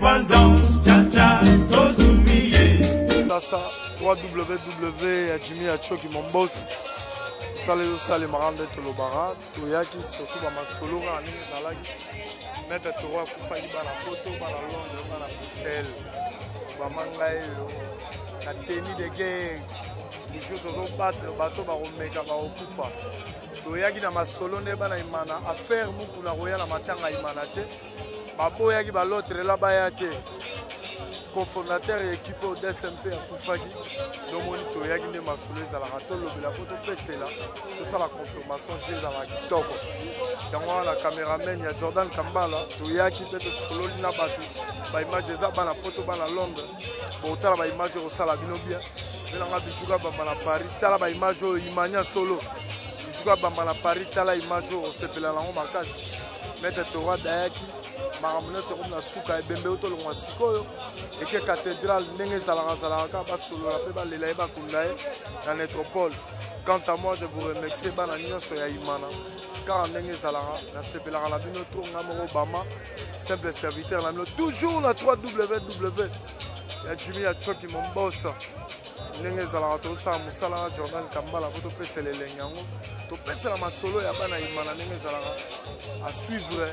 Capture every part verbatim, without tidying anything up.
indépendance, tcha-tcha, Tozumiye. Ça, w w w ya Jimmy Achoki mon boss. Ça les ça les marins d'être le barat. Toyaki surtout ba masolo ga ni zalaki. Mettre toro ku fali ba la photo ba la Londres ba la Bruxelles. Ba mangai yo. La tenue de guerre. Les choses sont battre bateau ba omeka ba okufa. Toyaki na masolo ne ba na imana affaire mu kuna roya na matanga imana te. Ba boyaki ba l'autre là ba ya te. Cofondateur et équipe au D S M P à Koufagi. Donc, on a gagné ma soleil à la raton, le la photo P C là. C'est ça la confirmation, j'ai à la guitare. Dans la caméraman, il y a Jordan Kambala. Tu as qui peut te solo na batu. Ba image za ba na photo ba na Londres. Bon, tu as la image au sala binobia. Mais là, tu joues ba na Paris. Tu as la image au Imania solo. Tu joues ba na Paris. Tu as la image au Sepela la Makasi. Mais tu auras Dayaki. Maramuna se comme la souka et bembe auto le sikoyo et que cathédrale ndenge salanga salanga ba solo la pe ba lela ba kundae na métropole. Quant à moi je vous remercie ba na nyonso ya imana car ndenge salanga na sepela la bino tro ngamo Obama simple serviteur na toujours la w w w ya Jimmy Achoki mon boss ndenge salanga to sa musala Jordan Kambala photo pese le lengango to pese la masolo ya ba na imana ndenge salanga à suivre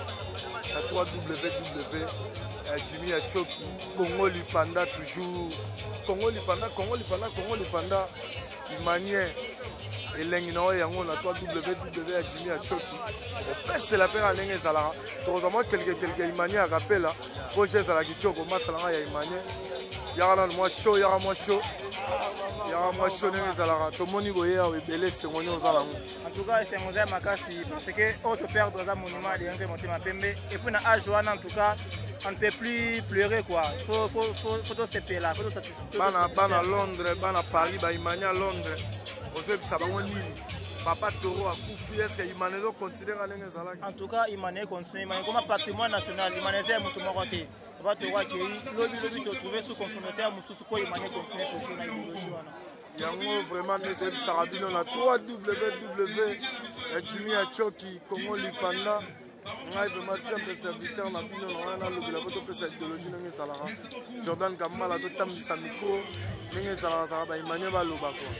la w w w Jimmy Achoki Congo Lipanda toujours Congo Lipanda Congo Lipanda Congo Lipanda Imanie elengi na yango na w w w Jimmy Achoki opese la pera ndenge ezalaka tozama quelque quelque Imanie a rappel projet ezala kitoko masalanga ya Imanie yaka na moi show yaka moi show yaka moi show ndenge ezalaka tomoni boye ya ebele sengoni ozala ngo. En tout cas, c'est un musée makasi parce que autre père dans un monument de Yanké Monté Mapembe et puis na Ajoan en tout cas on ne peut plus pleurer quoi. Faut faut faut faut se payer là, faut se bana bana Londres, bana Paris, ba Imania Londres. Ose bisa bango nini. Papa Toro a kufi est-ce que Imane do continuer à ndenge zalaki. En tout cas, Imane continue, Imane comme patrimoine national, Imane c'est mutu moko te. Papa Toro a kiri lobi lobi to trouver sous conformité à mususu ko Imane continue toujours na idéologie wana. Yango vraiment nete bisarabino na w w w ya Jimmy Achoki Congo Lipanda ngai vraiment temple serviteur na bino na wana lobi la photo pesa idéologie ndenge ezalaka Jordan Kambala to tambisa micro ndenge ezalaka saka ba Imane baloba quoi.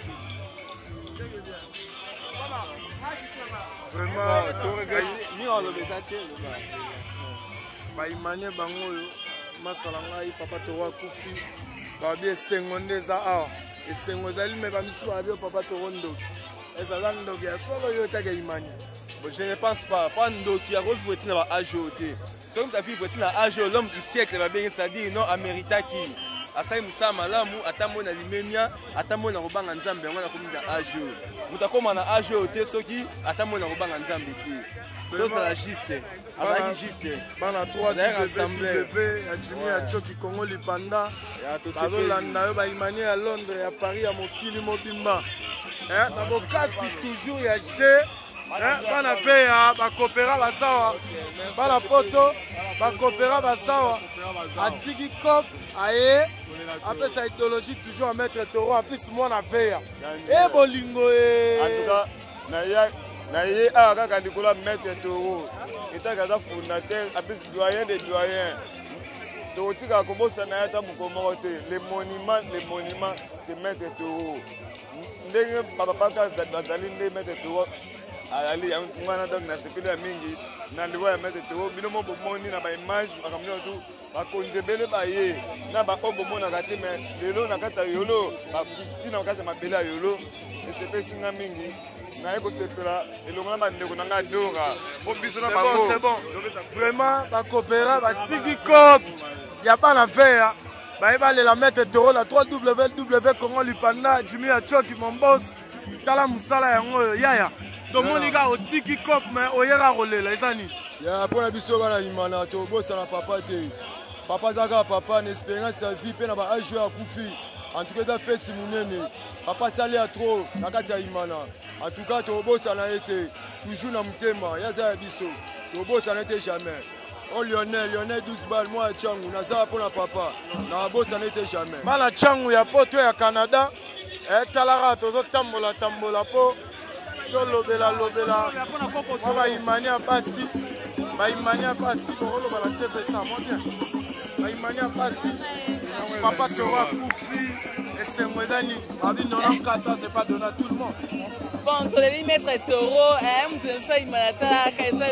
Vraiment to regarde ni on le beza te ba Imane bango yo masala ngai papa to wa kufi ba bien sengonde za awa esengo ezali me bamisu abio papa torondo ezala ndoki ya solo yo taka Imani. Bon, je ne pense pas. Pas ndoki ya rose voiture na A G O T. Si on t'a vu voiture na A G O, l'homme du siècle va bien, c'est-à-dire non Amerita qui asai musa malamu atambo na limemia atambo na robanga nzambe ngona komi na A G O. Mutakoma na A G O T soki atambo na robanga nzambe ti. Donc c'est la juste. Azaki juste. Bana w w w ya Jimmy Achoki Congo Lipanda. Bazolanda yo ba Imani ya Londres ya Paris ya mokili mobimba. Eh na bokasi toujours ya G. Eh bana pe ya ba coopéra basawa. Bana poto ba coopéra basawa. Atiki cop aye. Après sa idéologie toujours à mettre Toro en plus moi na veya. Eh bolingo eh. En tout cas na ya na ye a kaka ndikola mettre Toro etaka za fondateur apesi doyen des doyens tokotika kobosa na yata mokomoko te le monument le monument c'est mettre Toro ndenge bapapaka bazali nde mettre Toro ali ngwana donc na sepeli ya mingi na ndiko ya mettre Toro bino mo bomoni na ba image makambo tu bakonzebele baye na ba obomonaka te mais lelo na kata yolo batina kata mabela yolo esepesi nga mingi na eko sepela elongola bandeko na nga dora po biso na bango c'est bon vraiment ba coopéra ba tiki cop ya bana veya ba ba la mettre Toro la w w w Congo Lipanda Jimmy Achoki mon boss tala musala yango yaya to monika o tiki cop mais oyera rolela ezani ya pona biso bana imana to bosa na papa te papa zaka papa na espérance ya vie pe na ba age ya kufi en tout cas da festi munene papa sali a trop na kati ya imana en tout cas to bosa na ete toujours na mutema ya za biso to bosa na ete jamais oh Lionel Lionel douze balles moi changu na za pona papa na bosa na ete jamais mala changu ya poto ya Canada et talara tozo tambola tambola po to lobela lobela mama Imani abasi baimania pasi borolo bala T V ça moi bien baimania pasi papa Toro akufi esengo ezani babi quatre-vingt-quatorze c'est pas donné à tout le monde. Bon, tu devais mettre Toro, hein, vous avez fait Imanata,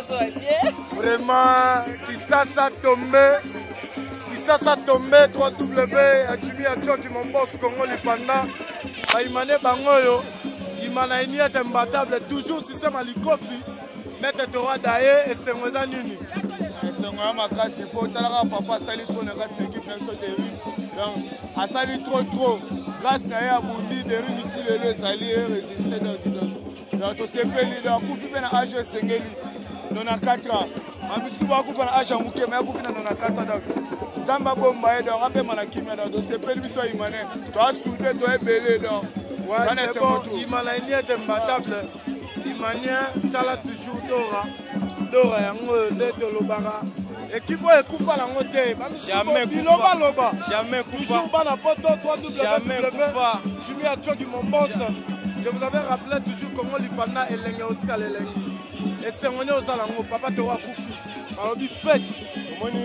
vraiment, qui ça ça tombé, qui ça ça tombé, trois W, Jimmy Achoki, mon boss Congo Lipanda, Baimane Bangoyo, Imana Ini est imbattable, toujours si c'est Malikofi, mettre Toro Daye et c'est Moza Nuni. C'est un makasi pour Talara, papa sali trop, n'a pas de équipe, même sur des rues. Donc, à sali trop trop, grâce à Boundi, des rues utiles, les sali et résister dans le disant. Donc, c'est payé, donc, pour faire un âge Sengeli, dans quatre ans. Je suis pas pour faire un âge à Mouké, mais pour faire un quatre ans. Zamba Bomba, donc, rappelle ma kimia, donc, c'est payé, lui, soit Imané. Toi, soudé, toi, belé, donc. Ouais, c'est bon, Imana Ini est imbattable. Imania, Tala toujours Dora. Dora, Yango, Deto Lobara. Équipe Koufa la montée, jamais Koufa, Loba. Jamais Koufa. Toujours pas la poto, trois W. Jamais Koufa. Jimmy Achoki, mon boss. Je vous avais rappelé toujours comment Lipana et Lengue aussi à l'Elengue. Et c'est mon aux alango, papa te voit Koufi. Alors, dit fête. Moni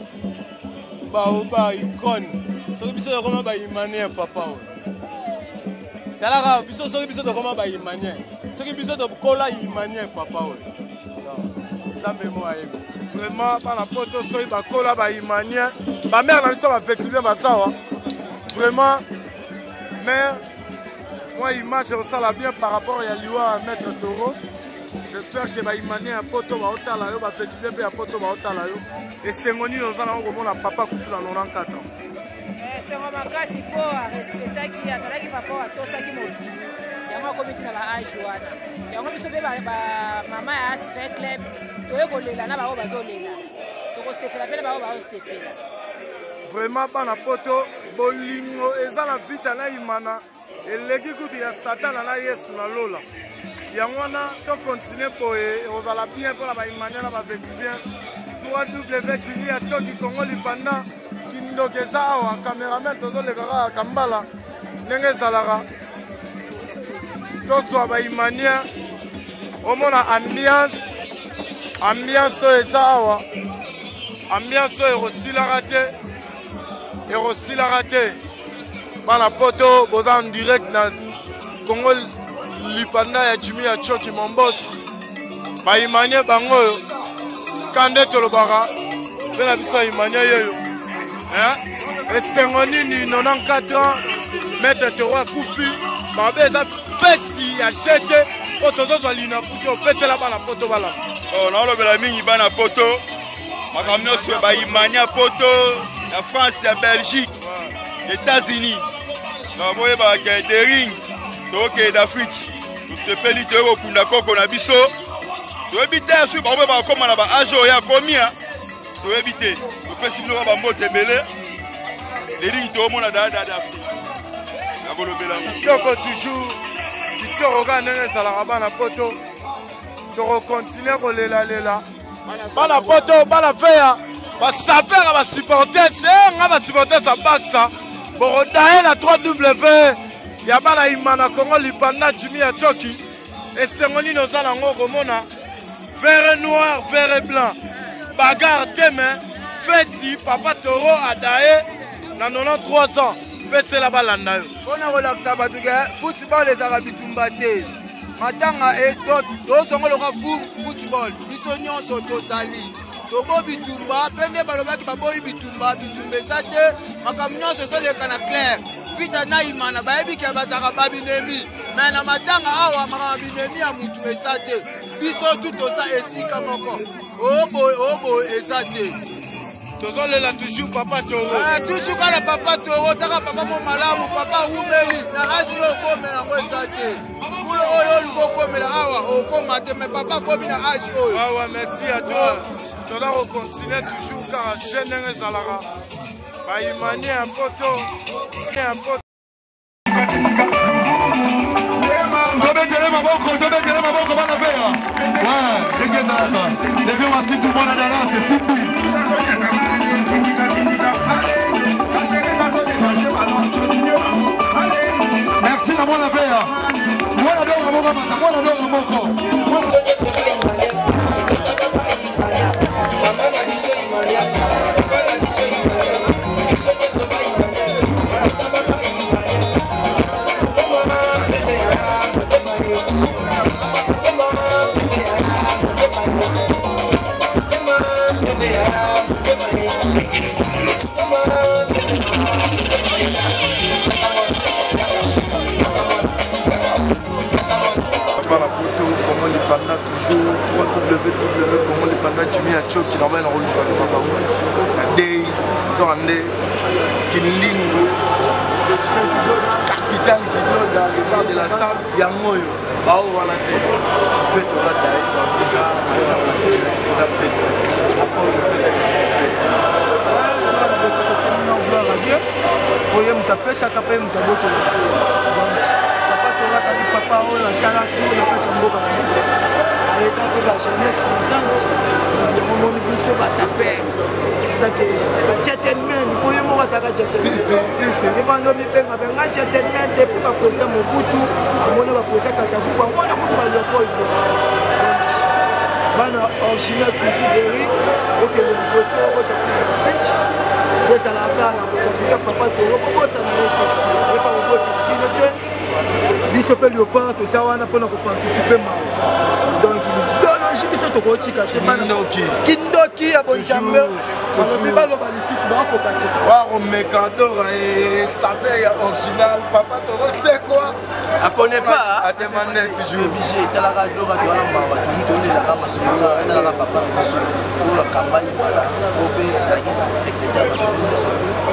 Baoba, icône. Ce qui est vraiment Baïmanien, papa. Dalara, biso ce qui est vraiment Baïmanien. Ce qui est de Kola Imanien, papa. Zambe moi. Vraiment, par la poto, soy bakola Baïmanien. Ma mère n'a pas vécu bien ma soeur. Vraiment, mère. Moi, image, je ressens bien par rapport à Liwa à Maître Toro. J'espère que Baïmani a poto va otala yo, va faire du a poto va otala yo. Et c'est mon île, nous allons remonter à papa couple dans quatre ans. C'est un makasi il faut respecter qui a ça qui papa a tout ça qui moki. Yango comme tu na ba age wana. Yango biso be ba mama ya Asper Club. Toye kolela na ba o bazolela. Toko sepela pele ba o ba o sepela. Vraiment pas na poto bolingo eza na vita na imana. Eleki kutu ya Satan na Yesu na lola. Yango wana to continuer pour ozala bien pour la baimania na ba vécu bien. trois W Jimmy Achoki Congo Lipanda kindokeza awa cameraman tozo le kaka kambala ndenge ezalaka. Toso baimania omona ambiance ambiance eza awa. Ambiance erosilaka te. Erosilaka te. Par la poto, vous en direct dans Congo Lipanda ya Jimmy Achoki mon boss. Baimania bango kande tolobara. Bela biso Imania yoyo. Hein? Et sengoni ni quatre-vingt-quatorze ans. Maître Toro Koufi. Babe eza peti ya chete. Poto zo lina kufi opete la bana poto bala. Oh non, le bela mingi bana poto. Makamno sur Baimania poto. La France, la Belgique, les États-Unis. Nous avons des rings d'Afrique. Nous sommes pays de Kunda Koko Nabiso. Nous éviter à suivre comme on a ajo ya combien. Nous éviter. Nous faisons nous avons monté belé. Les rings de mon ada d'Afrique. La bolo bela. Toko toujours. Tu regardes les salariés na poto. Tu continues à lela lela. Bana poto, bana feya. Basaper va supporter, c'est va supporter sa baxa. Borodae la trois W. Yabana Imana Congo Lipanda Jimmy Achoki. Et c'est mon nos alango romona. Vert et noir, vert et blanc. Bagarre demain. Feti, papa Toro Adae. Dans quatre-vingt-treize ans. Baissez la balle en on a relaxé à football les arabes tumbaté. Matanga et d'autres ont le football. Bisognon soto sali. Tobo bitumba, pende balobaki baboyi bitumba, bitumba sate, makamnyo se so le kana clair. Vita na imana baebi ke bazaka babinemi. Mais na matanga awa mama binemi ya mutu esate. Biso tout ça esika moko. Obo obo esate. Tozo le la toujours papa Toro. Ah toujours kana papa Toro, taka papa mo malamu, papa umeli, na aji yo kome na ko esate. Kulo oyo luko kome la awa, o koma te mais papa komi na aji oyo. Ah ouais, merci à toi. Tu dois continuer toujours car jeune et Zalara. Baïmani un photo. Un photo. Dobetele maboko, dobetele maboko bana pea. Ouais, c'est que ça. Devez voir si tout le monde a la danse, c'est super. Merci la bonne affaire. Moi la donne à mon maman, moi la donne à mon corps. toujours w w w point com pendant Jimmy Achoki na bana roluka na babango na day tonde Kinlingo capitale Kidoda le bar de la sable yangoyo bao wana te peut on dai ba visa na fête rapport le peut oye mutapesa kapa ye mutaboto papa tolaka li papa oyo asala to na kati ya mboka na biso ayeta mpe ba jeunesse montante omoni biso basape take bagentlemen po ye moko ataka gentlemen ebando mibenga benga gentlemen depuis baprésident mobutu amona baprésident kasavuku amona kutu ba leopold donc bana original toujours deri okende liboso okotapina french ezalaka na bokafika papa toro bobosana ete epa bobosana bino te biso mpe léopard toza wana mpona koparticipe mawa donc biologie biso tokotika te kindoki ya bonjambe balobi baloba lisusu bakoka te waromekadora esape ya original papa toro c'est quoi akone pas ademande toujours obligé etalaka dora towana mawa toujours tolelaka masoloka etalaka papa na biso oyo akambai mala obe ezalaki secrétaire masolo nyonso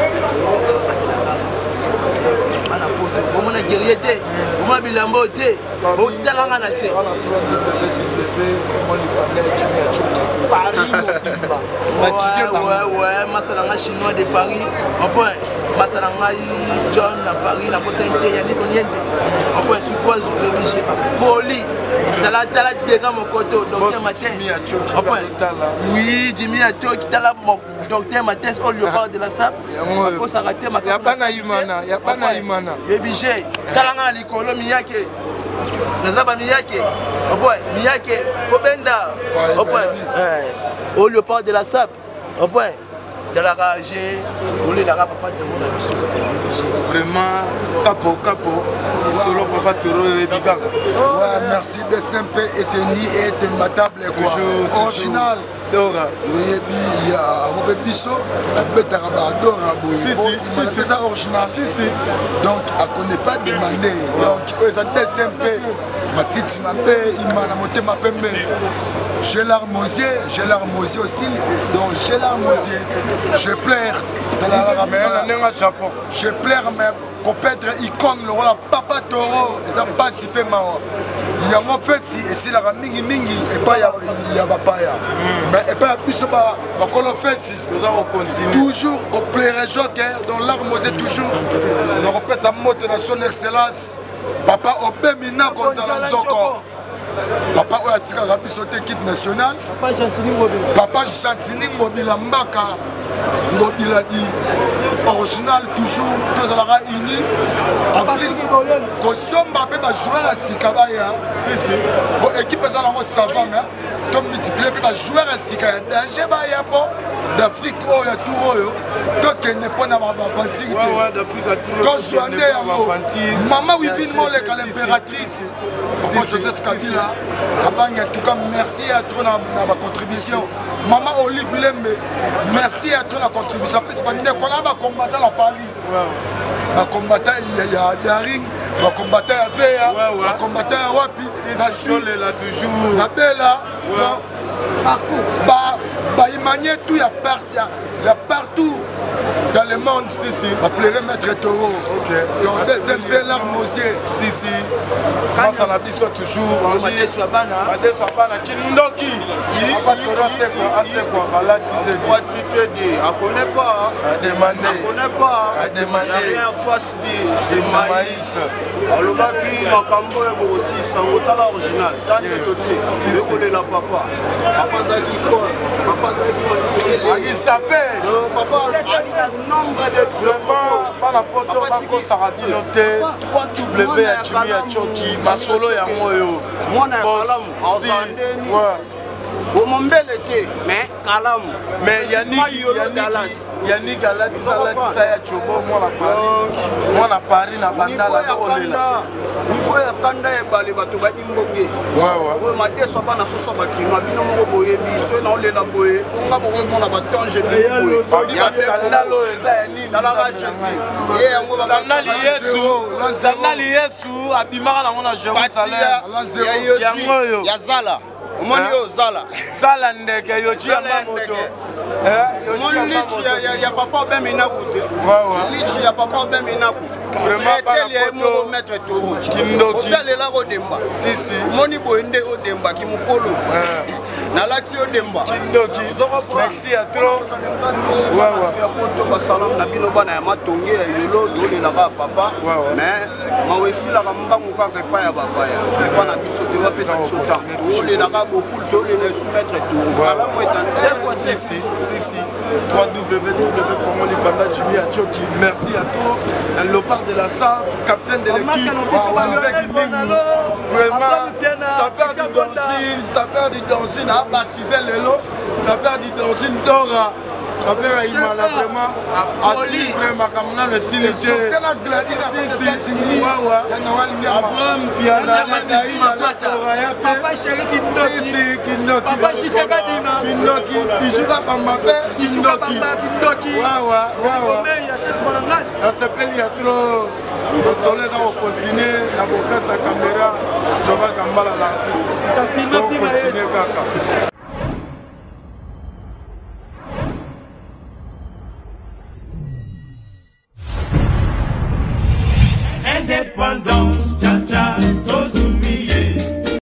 ana poto omona guerrier te omona bilambo te otalanga na se ouais masala nga chinois de Paris au point masala nga John na Paris na posente ya libonienze au point suppose obligé poli tala tala dega mokoto docteur Mathias au point oui Jimmy Achoki tala docteur Mathias au lieu de la sape pour s'arrêter ma ya bana imana ya bana imana obligé tala nga likolo miyake nazaba miyake au point miyake fobenda au point au lieu de la sape au point de la rage au lieu de la papa de mon ami vraiment capo capo solo papa toro et bigaka ouais merci de simple et tenu et imbattable quoi original dora yebi ya mobe biso abetaka ba dora boy si si c'est ça original si si donc a connaît pas demandé donc ça de simple matiti mabe imana motema pembe j'ai l'armosier j'ai l'armosier aussi donc j'ai l'armosier je pleure dans la mais Japon je pleure mais compètre icône le roi papa toro ça passe si peu mawa il y a mon fait si la mingi mingi et pas il y a papaya mais et pas plus ba ba qu'on fait nous allons continuer toujours au plaire joker dans l'armosier toujours on repère sa motte dans son excellence papa obemina konzala nzoko papa oyo atikaka biso te équipe nationale papa Chantini Mobila Mbaka Ngobila di original toujours tozalaka uni en plus kosomba mpe bajoueur ya sika baya po équipe ezala yango sava me to multiplier mpe bajoueur ya sika ya danger baya po d'Afrique oyo ya tour oyo tokende mpo na bavantire te tozwa nde yango mama wivine moleka l'impératrice Maman Joseph Kabila Kabang en tout cas merci à toi dans ma contribution maman Olive Lembe merci à toi la contribution parce que qu'on a ba combattant la Paris ba combattant il y a Daring ba combattant à Véa ba combattant à Wapi la Suisse là toujours la Bella partout ba ba imaginer tout il y a partout il y a partout dans le monde, si, si. Appelez Maître Toro. Ok. Donc, deuxième peu l'armosier. Si, si. Quand ça n'a pas toujours. On va aller sur Bana. On va aller sur Bana. Kindoki. On va Toro, c'est quoi? C'est quoi? Voilà, tu te dis. Quoi, tu te dis? On ne connaît pas. À demander. On ne connaît pas. À demander. Il y a rien face B. C'est maïs. Alors, le baki, ma cambo est aussi sans autant l'original. Tant que tu sais. Si, si. Je la papa. Papa Zaki quoi? Papa Zaki. Il s'appelle. Papa, nombre de vraiment pas la poto bako sarabinote trois W ya Jimmy Achoki masolo ya moyo mwana kalamu azandeni omombele te mais kalamu mais yani yani galati salati sa ya chobo mwana Paris mwana Paris na bandala za olela niveau ya kanda e bale bato ba imbonge ouais ouais ma deso ba na soso ba kinwa bino moko boyebi so na olela boye onga bo mona ba tange bi boye ya sandalo eza ya nini na la Jésus ye yango ba sandali Yesu sandali Yesu abimaka na mona Jérusalem yango yo ya zala omoni yo zala zala ndeke yoci ya mamoto omoni lichi ya papa obemi naku te lichi ya papa obemi naku eteli ye moko maître toro osalela kodemba omoni boye nde odembaki mokolo nalati odemba merci ya trop basalamu na bino bana ya matonge ya yolo tolelaka papa mais mawa esilaka mbangu kaka epai ya bapaya epa na biso te bapesa biso temps tolelaka bopule tolela esoumettre tolamu etandesisi w w w point lipanda jimi achoki merci à toi le part de la salle capitaine de l'équipe vraiment ça perd du d'origine ça perd du d'origine à baptiser le lot ça perd du d'origine d'ora ça perd à Imala vraiment à suivre ma camarade le style de Abraham Piana papa chéri Kindoki Kindoki papa Chitaka Dima Kindoki Bijuka Bambape Bijuka Bamba Kindoki wawa wawa na sepeli ya trop basolo eza kokontinue na bokasa caméra Joval Kambala l'artiste continue kaka